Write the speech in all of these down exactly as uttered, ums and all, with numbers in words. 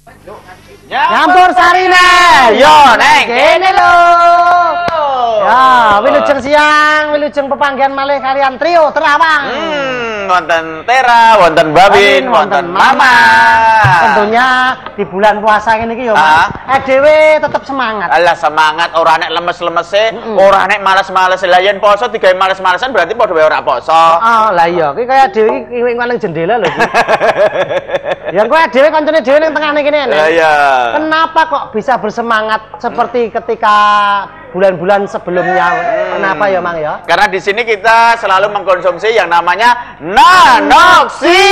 Nyampur sarine. Yo neng kene lho. Ya, wilujeng siang, wilujeng pepanggihan malih kalian trio Terawang. Hmm, wonten Tera, wonten Babin, wonten Mama. Tentunya di bulan puasa ini ki yo, Mas. Eh dhewe tetep semangat. Alah semangat, ora nek lemes-lemese, Mm -mm. ora nek males-males. Lah yen poso digawe males-malesan berarti padha wae ora poso. Oh, lah iya, ki kaya dhewe iki iwing nang jendela lho iki. Ya kowe dhewe kancane dhewe ning tengahne kene. Lah iya. Kenapa kok bisa bersemangat seperti ketika bulan-bulan sebelumnya? Kenapa ya, Mang ya? Karena di sini kita selalu mengkonsumsi yang namanya Nanoxi.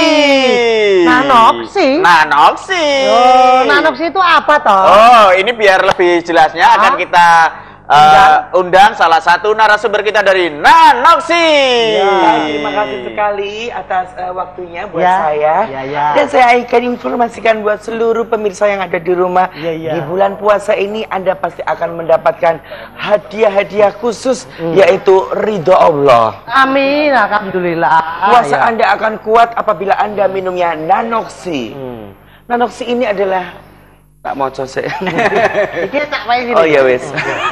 Nanoxi? Nanoxi. Oh, Nanoxi itu apa toh? Oh, ini biar lebih jelasnya Hah? akan kita uh, undang. undang salah satu narasumber kita dari Nanoxi. Ya, terima kasih sekali atas uh, waktunya buat ya, saya. Ya, ya. Dan saya akan informasikan buat seluruh pemirsa yang ada di rumah. Ya, ya. Di bulan puasa ini Anda pasti akan mendapatkan hadiah-hadiah khusus, hmm. yaitu ridho Allah. Amin, alhamdulillah. Puasa ya. Anda akan kuat apabila Anda minumnya Nanoxi. Hmm. Nanoxi ini adalah tak mau cose. Oh iya wes.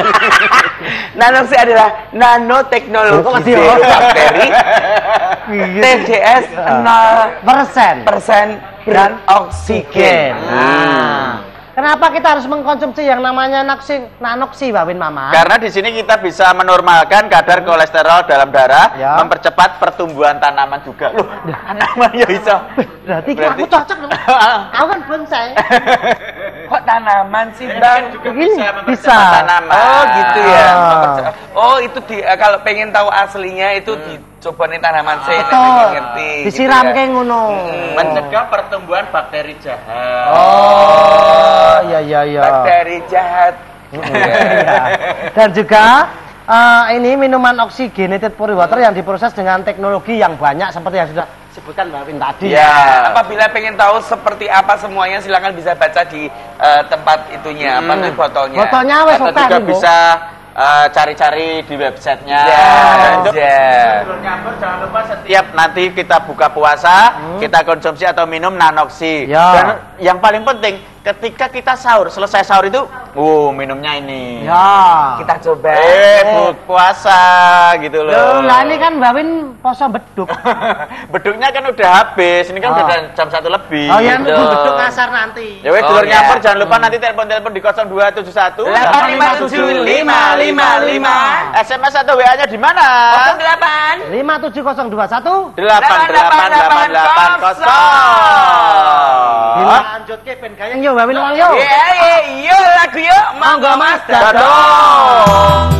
Nanoxi adalah nanoteknologi zero bakteri, T D S nol persen dan oksigen. Nah, kenapa kita harus mengkonsumsi yang namanya Nanoxi, Nanoxi, Babin Mama? Karena di sini kita bisa menormalkan kadar kolesterol dalam darah, ya. mempercepat pertumbuhan tanaman juga. Loh, tanaman ya bisa. Berarti, Berarti... aku cocok dong. Aku kan bonsai. Kok tanaman sih, Kan Bang? juga Begini, bisa mempercepat bisa. tanaman. Oh, gitu ya. Ah. Oh, itu di, uh, kalau pengen tahu aslinya itu hmm. dicoba nih tanaman saya. Betul. Ngerti. Disiram gitu ya. kayak ngono. Hmm. Mencegah pertumbuhan bakteri jahat. Oh, iya iya iya. Bakteri jahat. Ya. Dan juga uh, ini minuman oxygenated pure water yang diproses dengan teknologi yang banyak seperti yang sudah disebutkan Mbak Win tadi. Ya, apabila pengen tahu seperti apa semuanya silakan bisa baca di uh, tempat itunya, Hmm. apa tuh botolnya. Botolnya wes Atau oke juga Bu. bisa cari-cari uh, di websitenya. Ya, Untuk ya. sebelum nyampur jangan lupa setiap nanti kita buka puasa, hmm. kita konsumsi atau minum Nanoxi. Ya. Dan yang paling penting ketika kita sahur, selesai sahur itu, uh minumnya ini. Ya. Kita coba. Eh, bu, puasa gitu loh. Loh, lah ini kan Mbak Win poso beduk. Beduknya kan udah habis, ini kan Oh. udah jam satu lebih. Oh ya, gitu. beduk kasar nanti. Ya wes, Oh, dulur ya. nyampur jangan lupa nanti telepon-telepon di nol dua tujuh satu delapan lima tujuh lima lima lima. S M S atau W A-nya di mana? nol delapan lima tujuh nol dua satu. delapan delapan delapan delapan nol. Lanjut ke ben gayeng yo Mbak Win wong yo. Iya, iya, iya lagu yuk. Monggo Mas Dadong.